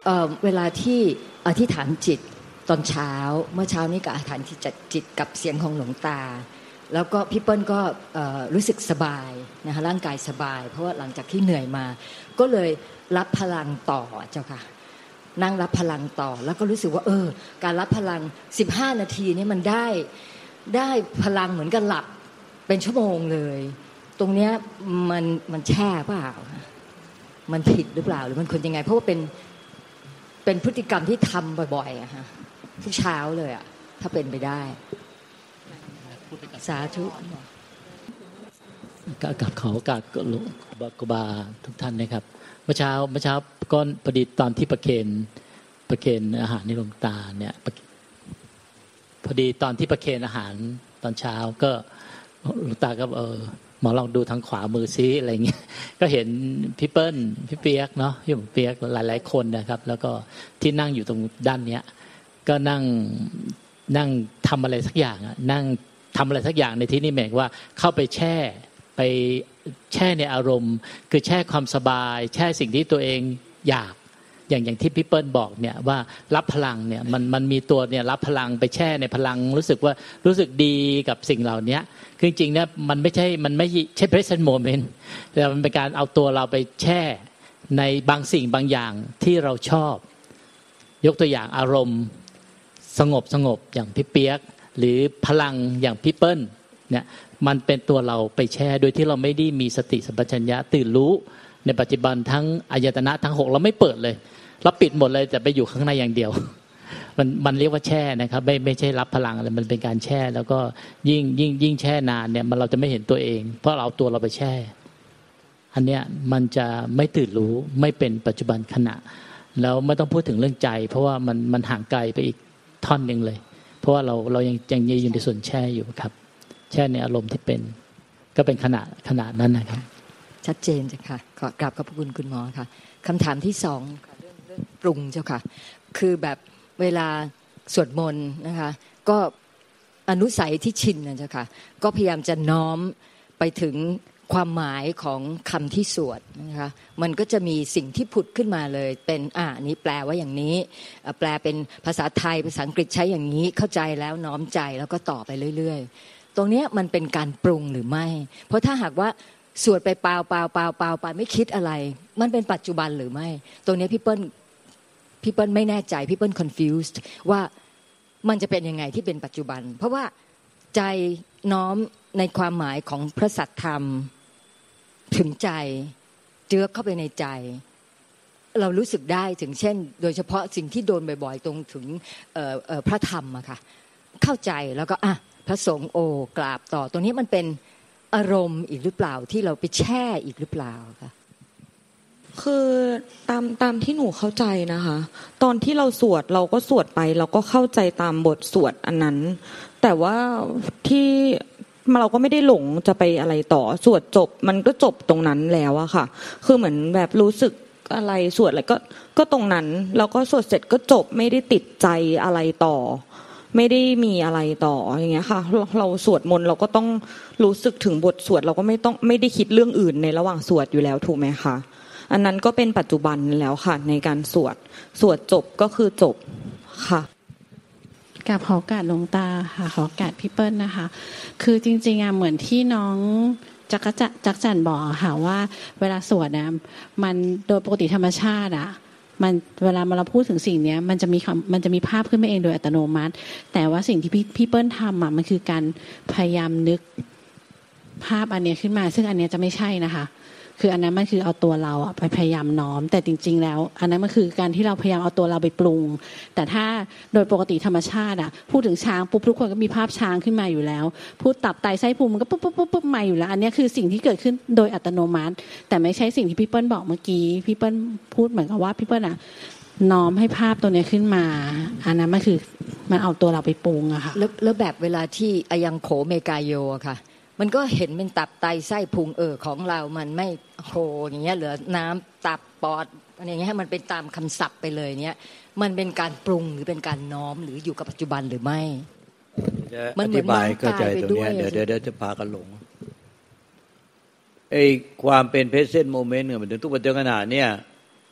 เวลาที่อธิษฐานจิตตอนเช้าเมื่อเช้านี้ก็อธิษฐานจิตกับเสียงของหลวงตาแล้วก็พี่เปิ้ลก็รู้สึกสบายนะคะร่างกายสบายเพราะว่าหลังจากที่เหนื่อยมาก็เลยรับพลังต่อเจ้าค่ะนั่งรับพลังต่อแล้วก็รู้สึกว่าการรับพลัง15นาทีนี่มันได้พลังเหมือนกับหลับเป็นชั่วโมงเลยตรงเนี้ยมันแช่เปล่ามันผิดหรือเปล่าหรือมันควรยังไงเพราะว่าเป็นพฤติกรรมที่ทำบ่อยๆอะฮะทุกเช้าเลยอะถ้าเป็นไปได้สาธุกับขอโอกาสครูบาทุกท่านนะครับเมื่อเช้าก็พอดีตอนที่ประเคนอาหารในหลวงตาเนี่ยพอดีตอนที่ประเคนอาหารตอนเช้าก็หลวงตาก็หมอลองดูทางขวามือซิอะไรเงี้ยก็เห็นพี่เปิ้ลพี่เปียกเนาะพี่เปียกหลายๆคนนะครับแล้วก็ที่นั่งอยู่ตรงด้านเนี้ยก็นั่งทำอะไรสักอย่างนั่งทำอะไรสักอย่างในที่นี่หมายว่าเข้าไปแช่ในอารมณ์คือแช่ความสบายแช่สิ่งที่ตัวเองอยากอย่างที่พี่เปิ้ลบอกเนี่ยว่ารับพลังเนี่ยมันมีตัวเนี่ยรับพลังไปแช่ในพลังรู้สึกดีกับสิ่งเหล่านี้คือจริงๆเนี่ยมันไม่ใช่ present moment แต่มันเป็นการเอาตัวเราไปแช่ในบางสิ่งบางอย่างที่เราชอบยกตัวอย่างอารมณ์สงบอย่างพี่เปียกหรือพลังอย่างพี่เปิ้ลเนี่ยมันเป็นตัวเราไปแช่โดยที่เราไม่ได้มีสติสัมปชัญญะตื่นรู้ในปัจจุบันทั้งอายตนะทั้ง6เราไม่เปิดเลยเราปิดหมดเลยแต่ไปอยู่ข้างในอย่างเดียวมันเรียกว่าแช่นะครับไม่ใช่รับพลังอะไรมันเป็นการแช่แล้วก็ยิ่งแช่นานเนี่ยเราจะไม่เห็นตัวเองเพราะเราเอาตัวเราไปแช่อันเนี้ยมันจะไม่ตื่นรู้ไม่เป็นปัจจุบันขณะแล้วไม่ต้องพูดถึงเรื่องใจเพราะว่ามันห่างไกลไปอีกท่อนนึงเลยเพราะว่าเรายังอยู่ในส่วนแช่อยู่ครับแช่ในอารมณ์ที่เป็นก็เป็นขณะนั้นนะครับชัดเจนจ้ะค่ะขอกราบขอบพระคุณคุณหมอค่ะคำถามที่2ค่ะเรื่องปรุงเจ้าค่ะคือแบบเวลาสวดมนต์นะคะก็อนุสัยที่ชินนะเจ้าค่ะก็พยายามจะน้อมไปถึงความหมายของคำที่สวดนะคะมันก็จะมีสิ่งที่ผุดขึ้นมาเลยเป็นนี้แปลว่าอย่างนี้แปลเป็นภาษาไทยภาษาอังกฤษใช้อย่างนี้เข้าใจแล้วน้อมใจแล้วก็ต่อไปเรื่อยๆตรงนี้มันเป็นการปรุงหรือไม่เพราะถ้าหากว่าสวดไปเปล่าไปไม่คิดอะไรมันเป็นปัจจุบันหรือไม่ตรงนี้พี่เปิ้ลไม่แน่ใจพี่เปิ้ล confused ว่ามันจะเป็นยังไงที่เป็นปัจจุบันเพราะว่าใจน้อมในความหมายของพระสัทธรรมถึงใจเจือเข้าไปในใจเรารู้สึกได้ถึงเช่นโดยเฉพาะสิ่งที่โดนบ่อยๆตรงถึงพระธรรมอะค่ะเข้าใจแล้วก็พระสงฆ์กราบต่อตรงนี้มันเป็นอารมณ์อีกหรือเปล่าที่เราไปแช่อีกหรือเปล่าคะคือตามที่หนูเข้าใจนะคะตอนที่เราสวดเราก็สวดไปเราก็เข้าใจตามบทสวดอันนั้นแต่ว่าที่เราก็ไม่ได้หลงจะไปอะไรต่อสวดจบมันก็จบตรงนั้นแล้วอะค่ะคือเหมือนแบบรู้สึกอะไรสวดอะไรก็ตรงนั้นแล้วก็สวดเสร็จก็จบไม่ได้ติดใจอะไรต่อไม่ได้มีอะไรต่ออย่างเงี้ยค่ะเราสวดมนต์เราก็ต้องรู้สึกถึงบทสวดเราก็ไม่ได้คิดเรื่องอื่นในระหว่างสวดอยู่แล้วถูกไหมคะอันนั้นก็เป็นปัจจุบันแล้วค่ะในการสวดจบก็คือจบค่ะกับขอโอกาสหลวงตาค่ะขอโอกาสพี่เปิ้ลนะคะคือจริงๆเหมือนที่น้องจักจั่นบอกค่ะว่าเวลาสวดนะมันโดยปกติธรรมชาติมันเวลาเราพูดถึงสิ่งนี้มันจะมีภาพขึ้นมาเองโดยอัตโนมัติแต่ว่าสิ่งที่พี่เปิ้ลทำมันคือการพยายามนึกภาพอันนี้ขึ้นมาซึ่งอันนี้จะไม่ใช่นะคะคืออันนั้นมันคือเอาตัวเราไปพยายามน้อมแต่จริงๆแล้วอันนั้นมันคือการที่เราพยายามเอาตัวเราไปปรุงแต่ถ้าโดยปกติธรรมชาติพูดถึงช้างปุ๊บทุกคนก็มีภาพช้างขึ้นมาอยู่แล้วพูดตับไตไส้พุงมันก็ปุ๊บมาอยู่แล้วอันนี้คือสิ่งที่เกิดขึ้นโดยอัตโนมัติแต่ไม่ใช่สิ่งที่พี่เปิ้ลบอกเมื่อกี้พี่เปิ้ลพูดเหมือนกับว่าพี่เปิ้ลน้อมให้ภาพตัวนี้ขึ้นมาอันนั้นมันคือมันเอาตัวเราไปปรุงอะค่ะแล้วแบบเวลาที่อายังโขเมกายโยอะค่ะมันก็เห็นเป็นตับไตไส้พุงของเรามันไม่โคอย่างเงี้ยเหลือน้ำตับปอดอะไรอย่างเงี้ยให้มันเป็นตามคำศัพท์ไปเลยเนี้ยมันเป็นการปรุงหรือเป็นการน้อมหรืออยู่กับปัจจุบันหรือไม่มันอธิบายเข้าใจตรงนี้เดี๋ยวจะพากันหลงไอ้ความเป็นเพรสเซนต์โมเมนต์เนี่ยมันถึงทุกปัจจุบันขณะเนี่ย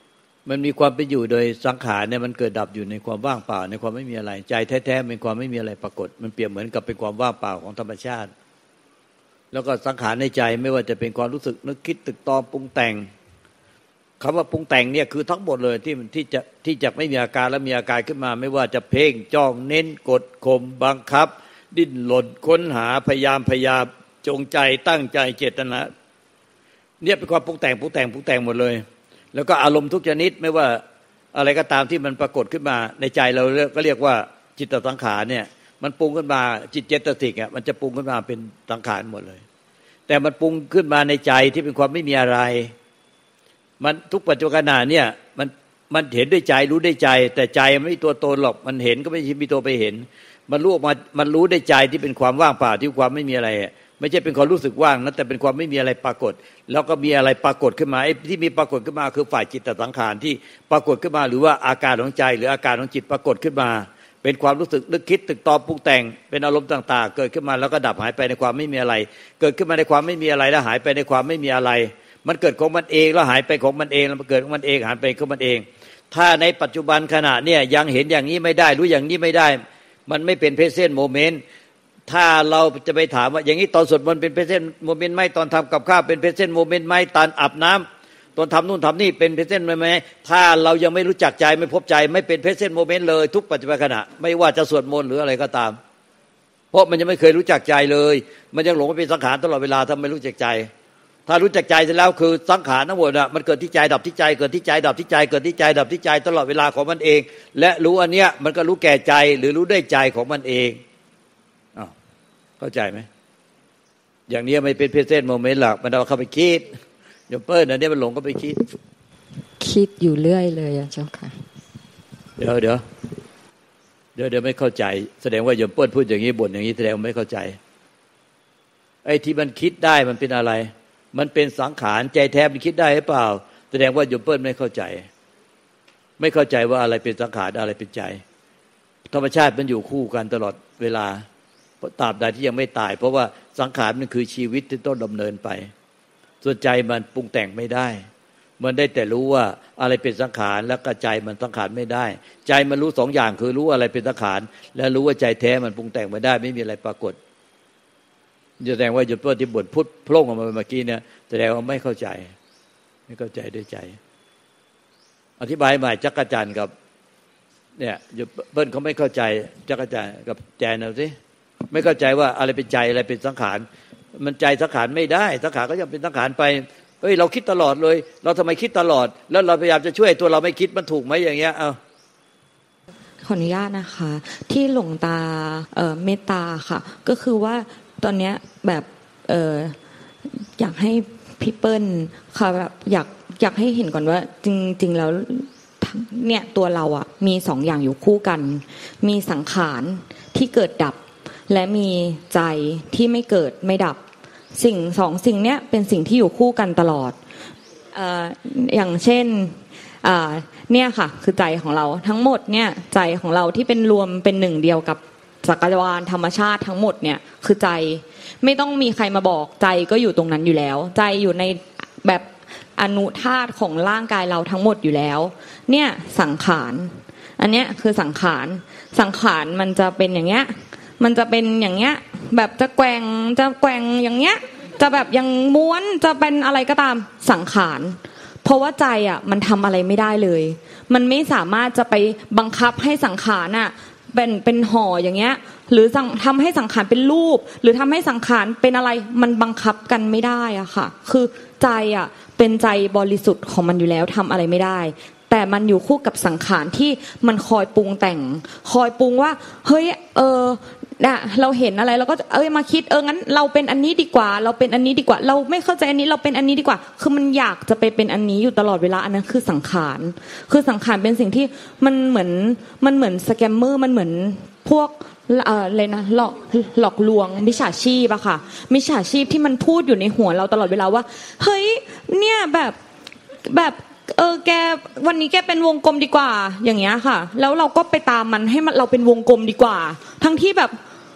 มันมีความเป็นอยู่โดยสังขารเนี่ยมันเกิดดับอยู่ในความว่างเปล่าในความไม่มีอะไรใจแท้ๆเป็นความไม่มีอะไรปรากฏมันเปรียบเหมือนกับเป็นความว่างเปล่าของธรรมชาติแล้วก็สังขารในใจไม่ว่าจะเป็นความรู้สึกนึกคิดตึกตองปรุงแต่งคำว่าปรุงแต่งเนี่ยคือทั้งหมดเลยที่จะไม่มีอาการและมีอาการขึ้นมาไม่ว่าจะเพ่งจ้องเน้นกดข่มบังคับดิ้นรนค้นหาพยายามจงใจตั้งใจเจตนาเนี่ยเป็นความปรุงแต่งหมดเลยแล้วก็อารมณ์ทุกชนิดไม่ว่าอะไรก็ตามที่มันปรากฏขึ้นมาในใจเราก็เรียกว่าจิตสังขารเนี่ยมันปรุงขึ้นมาจิตเจตสิกอ่ะมันจะปรุงขึ้นมาเป็นสังขารหมดเลยแต่มันปรุงขึ้นมาในใจที่เป็นความไม่มีอะไรมันทุกปัจจุบันขณะเนี่ยมันเห็นด้วยใจรู้ด้วยใจแต่ใจมันไม่มีตัวตนหรอกมันเห็นก็ไม่ใช่มีตัวไปเห็นมันรู้ออกมามันรู้ด้วยใจที่เป็นความว่างเปล่าที่ความไม่มีอะไรไม่ใช่เป็นความรู้สึกว่างนะแต่เป็นความไม่มีอะไรปรากฏแล้วก็มีอะไรปรากฏขึ้นมาไอ้ที่มีปรากฏขึ้นมาคือฝ่ายจิตสังขารที่ปรากฏขึ้นมาหรือว่าอาการของใจหรืออาการของจิตปรากฏขึ้นมาเป็นความรู้สึกนึกคิดตึกตองปรุงแต่งเป็นอารมณ์ต่างๆเกิดขึ้นมาแล้วก็ดับหายไปในความไม่มีอะไรเกิดขึ้นมาในความไม่มีอะไรแล้วหายไปในความไม่มีอะไรมันเกิดของมันเองแล้วหายไปของมันเองแล้วมันเกิดของมันเองหายไปของมันเองถ้าในปัจจุบันขณะเนี่ยยังเห็นอย่างนี้ไม่ได้รู้อย่างนี้ไม่ได้มันไม่เป็นเพรเซนต์โมเมนต์ถ้าเราจะไปถามว่าอย่างนี้ตอนสวดมนต์เป็นเพรเซนต์โมเมนต์ไหมตอนทำกับข้าวเป็นเพรเซนต์โมเมนต์ไหมตอนอาบน้ำตอนทำนู่นทำนี่เป็นเพรเซนต์ไหมถ้าเรายังไม่รู้จักใจไม่พบใจไม่เป็นเพรเซนต์โมเมนต์เลยทุกปัจจุบันขณะไม่ว่าจะสวดมนต์หรืออะไรก็ตามเพราะมันยังไม่เคยรู้จักใจเลยมันยังหลงไปเป็นสังขารตลอดเวลาถ้าไม่รู้จักใจถ้ารู้จักใจเสร็จแล้วคือสังขารทั้งหมดอ่ะมันเกิดที่ใจดับที่ใจเกิดที่ใจดับที่ใจเกิดที่ใจดับที่ใจตลอดเวลาของมันเองและรู้อันเนี้ยมันก็รู้แก่ใจหรือรู้ได้ใจของมันเองอ้าวเข้าใจไหมอย่างนี้ไม่เป็นเพรเซนต์โมเมนต์หรอกมันเอาเข้าไปคิดโยมเปิ้ลอันนี้มันหลงก็ไปคิดอยู่เรื่อยเลยอ่ะเจ้าค่ะเดี๋ยวไม่เข้าใจแสดงว่าโยมเปิ้ลพูดอย่างนี้บ่นอย่างนี้แสดงว่าไม่เข้าใจไอ้ที่มันคิดได้มันเป็นอะไรมันเป็นสังขารใจแท้มันคิดได้หรือเปล่าแสดงว่าโยมเปิ้ลไม่เข้าใจว่าอะไรเป็นสังขารอะไรเป็นใจธรรมชาติมันอยู่คู่กันตลอดเวลาตราบใดที่ยังไม่ตายเพราะว่าสังขารมันคือชีวิตที่ต้องดำเนินไปส่วนใจมันปรุงแต่งไม่ได้มันได้แต่รู้ว่าอะไรเป็นสังขารแล้วก็ใจมันสังขารไม่ได้ใจมันรู้สองอย่างคือรู้อะไรเป็นสังขารและรู้ว่าใจแท้มันปรุงแต่งไม่ได้ไม่มีอะไรปรากฏแสดงว่าโยมเปิ้ลที่บ่นพูดโพล่งออกมาเมื่อกี้เนี่ยแสดงว่าไม่เข้าใจด้วยใจอธิบายใหม่จักรจันทร์กับเนี่ยโยมเปิ้ลเขาไม่เข้าใจจักรจันทร์กับแจนเอาสิไม่เข้าใจว่าอะไรเป็นใจอะไรเป็นสังขารมันใจสังขารไม่ได้สังขารก็ยังเป็นสังขารไปเฮ้ยเราคิดตลอดเลยเราทำไมคิดตลอดแล้วเราพยายามจะช่วยตัวเราไม่คิดมันถูกไหมอย่างเงี้ยเอาขออนุญาตนะคะที่หลวงตาเมตตาค่ะก็คือว่าตอนเนี้ยแบบอยากให้พี่เปิ้ลค่ะแบบอยากให้เห็นก่อนว่าจริงๆแล้วเนี่ยตัวเราอ่ะมีสองอย่างอยู่คู่กันมีสังขารที่เกิดดับและมีใจที่ไม่เกิดไม่ดับสองสิ่งเนี้ยเป็นสิ่งที่อยู่คู่กันตลอดอย่างเช่นเนี่ยค่ะคือใจของเราทั้งหมดเนี่ยใจของเราที่เป็นรวมเป็นหนึ่งเดียวกับจักรวาลธรรมชาติทั้งหมดเนี่ยคือใจไม่ต้องมีใครมาบอกใจก็อยู่ตรงนั้นอยู่แล้วใจอยู่ในแบบอนุธาตุของร่างกายเราทั้งหมดอยู่แล้วเนี่ยสังขารอันเนี้ยคือสังขารมันจะเป็นอย่างเงี้ยมันจะเป็นอย่างเงี้ยแบบจะแกว่งอย่างเงี้ยจะแบบยังม้วนจะเป็นอะไรก็ตามสังขารเพราะว่าใจอ่ะมันทำอะไรไม่ได้เลยมันไม่สามารถจะไปบังคับให้สังขารอ่ะเป็นห่ออย่างเงี้ยหรือทำให้สังขารเป็นรูปหรือทำให้สังขารเป็นอะไรมันบังคับกันไม่ได้อะค่ะคือใจอ่ะเป็นใจบริสุทธิ์ของมันอยู่แล้วทำอะไรไม่ได้แต่มันอยู่คู่กับสังขารที่มันคอยปรุงแต่งคอยปรุงว่าเฮ้ยเราเห็นอะไรเราก็มาคิดงั้นเราเป็นอันนี้ดีกว่าเราเป็นอันนี้ดีกว่าเราไม่เข้าใจอันนี้เราเป็นอันนี้ดีกว่าคือมันอยากจะไปเป็นอันนี้อยู่ตลอดเวลาอันนั้นคือสังขารเป็นสิ่งที่มันเหมือนสแกมเมอร์มันเหมือนพวกอะไรนะหลอกลวงมิจฉาชีพอะค่ะมิจฉาชีพที่มันพูดอยู่ในหัวเราตลอดเวลาว่าเฮ้ยเนี่ยแบบแกวันนี้แกเป็นวงกลมดีกว่าอย่างเงี้ยค่ะแล้วเราก็ไปตามมันให้เราเป็นวงกลมดีกว่าทั้งที่แบบ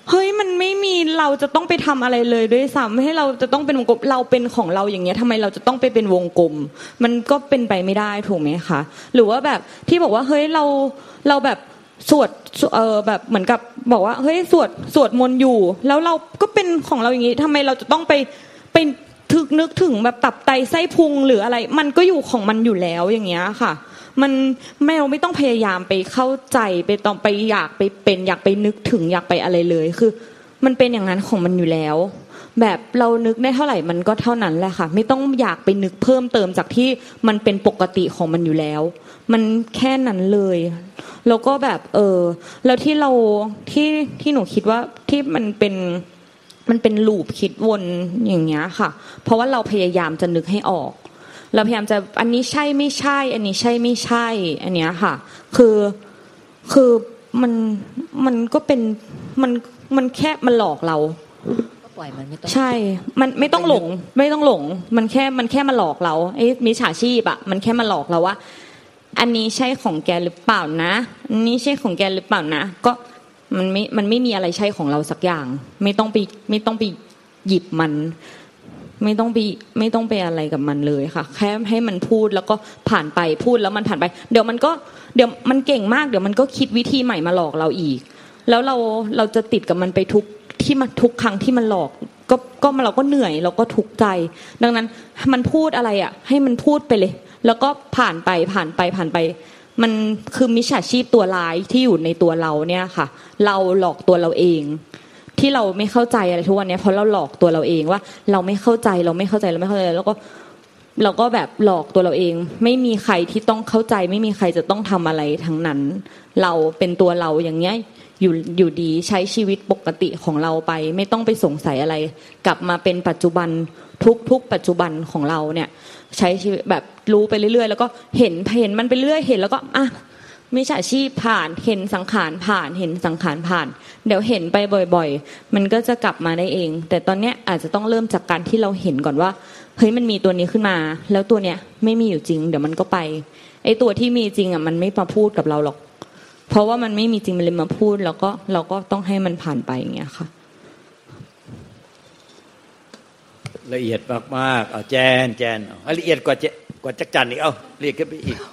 เฮ้ยมันไม่มีเราจะต้องไปทำอะไรเลยด้วยซ้ำให้เราจะต้องเป็นวงกลมเราเป็นของเราอย่างเงี้ยทำไมเราจะต้องไปเป็นวงกลมมันก็เป็นไปไม่ได้ถูกไหมคะหรือว่าแบบที่บอกว่าเฮ้ยเราแบบสวดแบบเหมือนกับบอกว่าเฮ้ยสวดมนต์อยู่แล้วเราก็เป็นของเราอย่างงี้ทำไมเราจะต้องไปนึกถึงแบบตับไตไส้พุงหรืออะไรมันก็อยู่ของมันอยู่แล้วอย่างเงี้ยค่ะมันไม่ต้องพยายามไปเข้าใจไปต้องไปอยากไปเป็นอยากไปนึกถึงอยากไปอะไรเลยคือมันเป็นอย่างนั้นของมันอยู่แล้วแบบเรานึกได้เท่าไหร่มันก็เท่านั้นแหละค่ะไม่ต้องอยากไปนึกเพิ่มเติมจากที่มันเป็นปกติของมันอยู่แล้วมันแค่นั้นเลยแล้วก็แบบแล้วที่เราที่หนูคิดว่าที่มันเป็นลูปคิดวนอย่างเงี้ยค่ะเพราะว่าเราพยายามจะนึกให้ออกเราพยายามจะอันนี้ใช่ไม่ใช่อันนี้ใช่ไม่ใช่อันเนี้ยค่ะคือมันก็เป็นมันแค่มันหลอกเราก็ปล่อยมันไม่ต้องใช่มันไม่ต้องหลงมันแค่มาหลอกเราไอ้มิจฉาชีพอ่ะมันแค่มาหลอกเราว่าอันนี้ใช่ของแกหรือเปล่านะอันนี้ใช่ของแกหรือเปล่านะก็มันไม่มีอะไรใช่ของเราสักอย่างไม่ต้องไปหยิบมันไม่ต้องไปอะไรกับมันเลยค่ะแค่ให้มันพูดแล้วก็ผ่านไปพูดแล้วมันผ่านไปเดี๋ยวมันเก่งมากเดี๋ยวมันก็คิดวิธีใหม่มาหลอกเราอีกแล้วเราจะติดกับมันไปทุกครั้งที่มันหลอกก็เราก็เหนื่อยเราก็ทุกข์ใจดังนั้นมันพูดอะไรอ่ะให้มันพูดไปเลยแล้วก็ผ่านไปมันคือมิจฉาชีพตัวร้ายที่อยู่ในตัวเราเนี่ยค่ะเราหลอกตัวเราเองที่เราไม่เข้าใจอะไรทุกวันนี้เพราะเราหลอกตัวเราเองว่าเราไม่เข้าใจแล้วก็เราก็แบบหลอกตัวเราเองไม่มีใครที่ต้องเข้าใจไม่มีใครจะต้องทำอะไรทั้งนั้นเราเป็นตัวเราอย่างเงี้ยอยู่ดีใช้ชีวิตปกติของเราไปไม่ต้องไปสงสัยอะไรกลับมาเป็นปัจจุบันทุกปัจจุบันของเราเนี่ยใช้ชีวิตแบบรู้ไปเรื่อยๆแล้วก็เห็นมันไปเรื่อยเห็นแล้วก็อ่ะมิจฉาชีพผ่านเห็นสังขารผ่านเห็นสังขารผ่านเดี๋ยวเห็นไปบ่อยๆมันก็จะกลับมาได้เองแต่ตอนเนี้ยอาจจะต้องเริ่มจากการที่เราเห็นก่อนว่าเฮ้ยมันมีตัวนี้ขึ้นมาแล้วตัวเนี้ยไม่มีอยู่จริงเดี๋ยวมันก็ไปไอ้ตัวที่มีจริงอ่ะมันไม่มาพูดกับเราหรอกเพราะว่ามันไม่มีจริงมันเลยมาพูดแล้วก็เราก็ต้องให้มันผ่านไปอย่างเงี้ยค่ะละเอียดมากๆเอาแจนละเอียดกว่าจักจั่นอีกเอาเรียกขึ้นไปอีก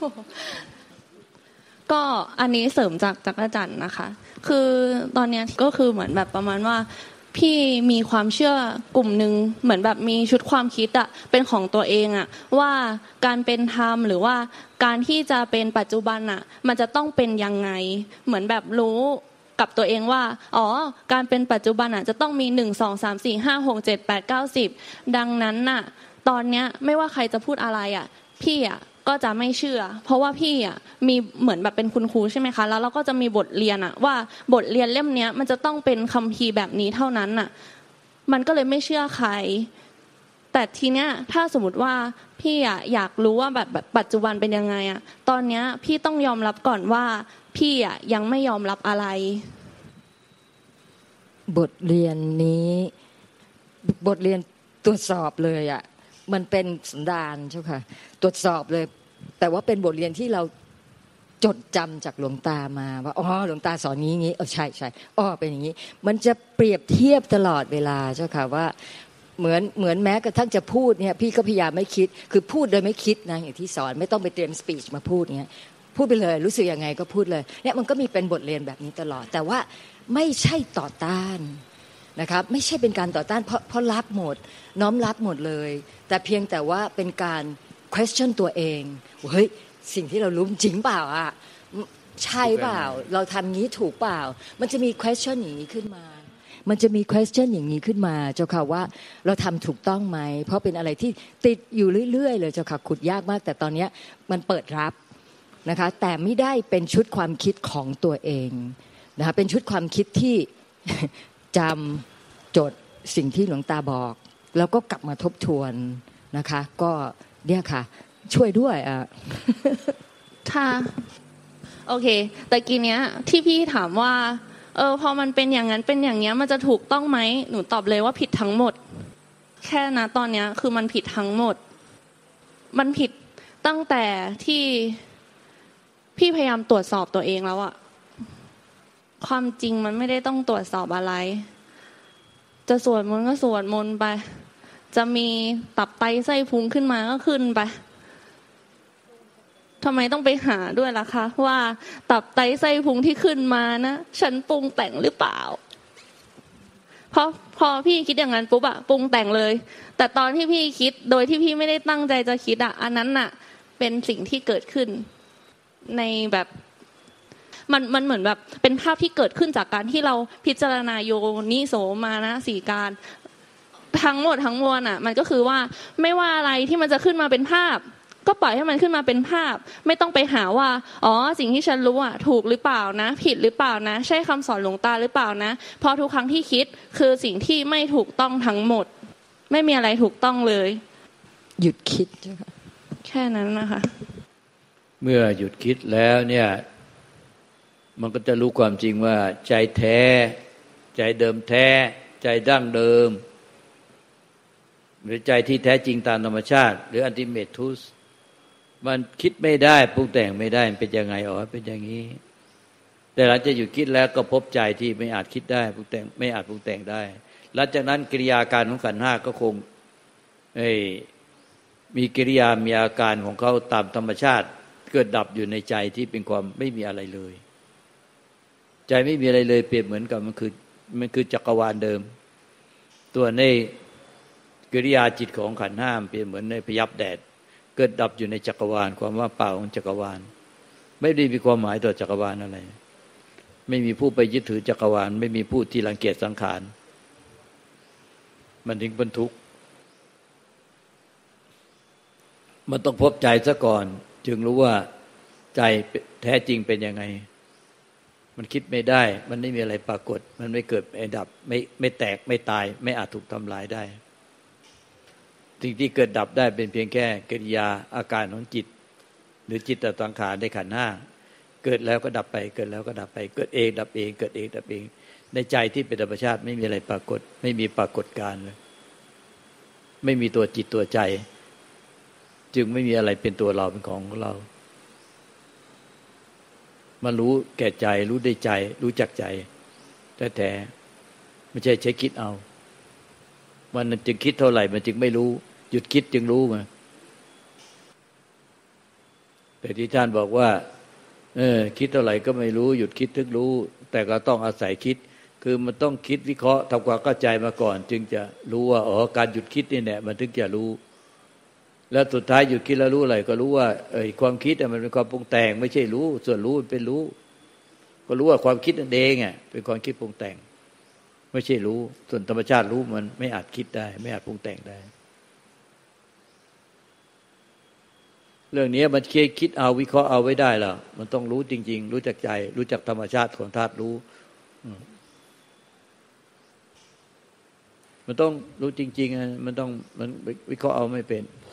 ก็อันนี้เสริมจากจักรจันทร์นะคะคือตอนนี้ก็คือเหมือนแบบประมาณว่าพี่มีความเชื่อกลุ่มนึงเหมือนแบบมีชุดความคิดอะเป็นของตัวเองอะว่าการเป็นธรรมหรือว่าการที่จะเป็นปัจจุบันอะมันจะต้องเป็นยังไงเหมือนแบบรู้กับตัวเองว่าอ๋อการเป็นปัจจุบันอะจะต้องมี1 2 3 4 5 6 7 8 9 10ดังนั้นน่ะตอนเนี้ยไม่ว่าใครจะพูดอะไรอะพี่อะก็จะไม่เชื่อเพราะว่าพี่อ่ะมีเหมือนแบบเป็นคุณครูใช่ไหมคะแล้วเราก็จะมีบทเรียนอ่ะว่าบทเรียนเล่มนี้มันจะต้องเป็นคัมภีร์แบบนี้เท่านั้นอ่ะมันก็เลยไม่เชื่อใครแต่ทีเนี้ยถ้าสมมติว่าพี่อ่ะอยากรู้ว่าแบบปัจจุบันเป็นยังไงอ่ะตอนเนี้ยพี่ต้องยอมรับก่อนว่าพี่อ่ะยังไม่ยอมรับอะไรบทเรียนนี้บทเรียนตรวจสอบเลยอ่ะมันเป็นสันดานเจ้าค่ะตรวจสอบเลยแต่ว่าเป็นบทเรียนที่เราจดจำจากหลวงตามาว่าอ๋อหลวงตาสอนงี้ใช่อ๋อเป็นอย่างนี้มันจะเปรียบเทียบตลอดเวลาเจ้าค่ะว่าเหมือนแม้กระทั่งจะพูดเนี่ยพี่ก็พยายามไม่คิดคือพูดโดยไม่คิดนะอย่างที่สอนไม่ต้องไปเตรียมสปีชมาพูดเงี้ยพูดไปเลยรู้สึกยังไงก็พูดเลยเนี่ยมันก็มีเป็นบทเรียนแบบนี้ตลอดแต่ว่าไม่ใช่ต่อต้านนะครับไม่ใช่เป็นการต่อต้านเพราะรับหมดน้อมรับหมดเลยแต่เพียงแต่ว่าเป็นการ question ตัวเองเฮ้ยสิ่งที่เรารู้จริงเปล่าอ่ะใช่เปล่าเราทำงี้ถูกเปล่ามันจะมี question อย่างนี้ขึ้นมาเจ้าค่ะว่าเราทำถูกต้องไหมเพราะเป็นอะไรที่ติดอยู่เรื่อยๆเลยเจ้าค่ะขุดยากมากแต่ตอนนี้มันเปิดรับนะคะแต่ไม่ได้เป็นชุดความคิดของตัวเองนะคะเป็นชุดความคิดที่จำจดสิ่งที่หลวงตาบอกแล้วก็กลับมาทบทวนนะคะก็เนี่ยค่ะช่วยด้วยถ้าโอเคแต่กี้เนี้ยที่พี่ถามว่าพอมันเป็นอย่างนั้นเป็นอย่างเนี้ยมันจะถูกต้องไหมหนูตอบเลยว่าผิดทั้งหมดแค่นะตอนเนี้ยคือมันผิดทั้งหมดมันผิดตั้งแต่ที่พี่พยายามตรวจสอบตัวเองแล้วอะความจริงมันไม่ได้ต้องตรวจสอบอะไรจะสวดมนต์ก็สวดมนต์ไปจะมีตับไตไส้พุงขึ้นมาก็ขึ้นไปทำไมต้องไปหาด้วยล่ะคะว่าตับไตไส้พุงที่ขึ้นมานะฉันปรุงแต่งหรือเปล่าเพราะพอพี่คิดอย่างนั้นปุ๊บอะปรุงแต่งเลยแต่ตอนที่พี่คิดโดยที่พี่ไม่ได้ตั้งใจจะคิดอะอันนั้นน่ะเป็นสิ่งที่เกิดขึ้นในแบบมันเหมือนแบบเป็นภาพที่เกิดขึ้นจากการที่เราพิจารณาโยนิโสมานะสี่การทั้งหมดทั้งมวลอ่ะมันก็คือว่าไม่ว่าอะไรที่มันจะขึ้นมาเป็นภาพก็ปล่อยให้มันขึ้นมาเป็นภาพไม่ต้องไปหาว่าอ๋อสิ่งที่ฉันรู้อ่ะถูกหรือเปล่านะผิดหรือเปล่านะใช่คำสอนหลวงตาหรือเปล่านะเพราะทุกครั้งที่คิดคือสิ่งที่ไม่ถูกต้องทั้งหมดไม่มีอะไรถูกต้องเลยหยุดคิดใช่ไหมแค่นั้นนะคะเมื่อหยุดคิดแล้วเนี่ยมันก็จะรู้ความจริงว่าใจแท้ใจเดิมแท้ใจดั้งเดิมหรือใจที่แท้จริงตามธรรมชาติหรืออัลติเมททูธมันคิดไม่ได้ปรุงแต่งไม่ได้เป็นยังไงอ๋อเป็นอย่างนี้แต่หลังจากหยุดคิดแล้วก็พบใจที่ไม่อาจคิดได้ปรุงแต่งไม่อาจปรุงแต่งได้หลังจากนั้นกิริยาการของขันธ์ห้าก็คงมีกิริยามีอาการของเขาตามธรรมชาติเกิดดับอยู่ในใจที่เป็นความไม่มีอะไรเลยใจไม่มีอะไรเลยเปรียบเหมือนกับมันคือจักรวาลเดิมตัวในกิริยาจิตของขันธ์ห้าเปรียบเหมือนในพยับแดดเกิดดับอยู่ในจักรวาลความว่างเปล่าของจักรวาลไม่ได้มีความหมายต่อจักรวาลอะไรไม่มีผู้ไปยึดถือจักรวาลไม่มีผู้ที่รังเกียจสังขารมันถึงเป็นทุกข์มันต้องพบใจซะก่อนจึงรู้ว่าใจแท้จริงเป็นยังไงมันคิดไม่ได้มันไม่มีอะไรปรากฏมันไม่เกิดไม่ดับไม่แตกไม่ตายไม่อาจถูกทำลายได้สิ่งที่เกิดดับได้เป็นเพียงแค่กิริยาอาการของจิตหรือจิตตสังขารในขันธ์ห้าเกิดแล้วก็ดับไปเกิดแล้วก็ดับไปเกิดเองดับเองเกิดเองดับเองในใจที่เป็นธรรมชาติไม่มีอะไรปรากฏไม่มีปรากฏการณ์เลยไม่มีตัวจิตตัวใจจึงไม่มีอะไรเป็นตัวเราเป็นของเรามารู้แก่ใจรู้ได้ใจรู้จักใจแต่ไม่ใช่ใช้คิดเอามันจึงคิดเท่าไหร่มันจึงไม่รู้หยุดคิดจึงรู้มาแต่ที่ท่านบอกว่าคิดเท่าไหร่ก็ไม่รู้หยุดคิดถึงรู้แต่ก็ต้องอาศัยคิดคือมันต้องคิดวิเคราะห์ทำความเข้าใจมาก่อนจึงจะรู้ว่าอ๋อการหยุดคิดนี่แหละมันถึงจะรู้แล้วสุดท้ายหยุดคิดแล้วรู้อะไรก็รู้ว่าความคิดมันเป็นความปรุงแต่งไม่ใช่รู้ส่วนรู้มันเป็นรู้ก็รู้ว่าความคิดนั่นเองเป็นความคิดปรุงแต่งไม่ใช่รู้ส่วนธรรมชาติรู้มันไม่อาจคิดได้ไม่อาจปรุงแต่งได้เรื่องนี้มันคิดเอาวิเคราะห์เอาไว้ได้หรอมันต้องรู้จริงๆรู้จักใจรู้จักธรรมชาติของธาตุรู้มันต้องรู้จริงๆมันต้องมันวิเคราะห์เอาไม่เป็นพ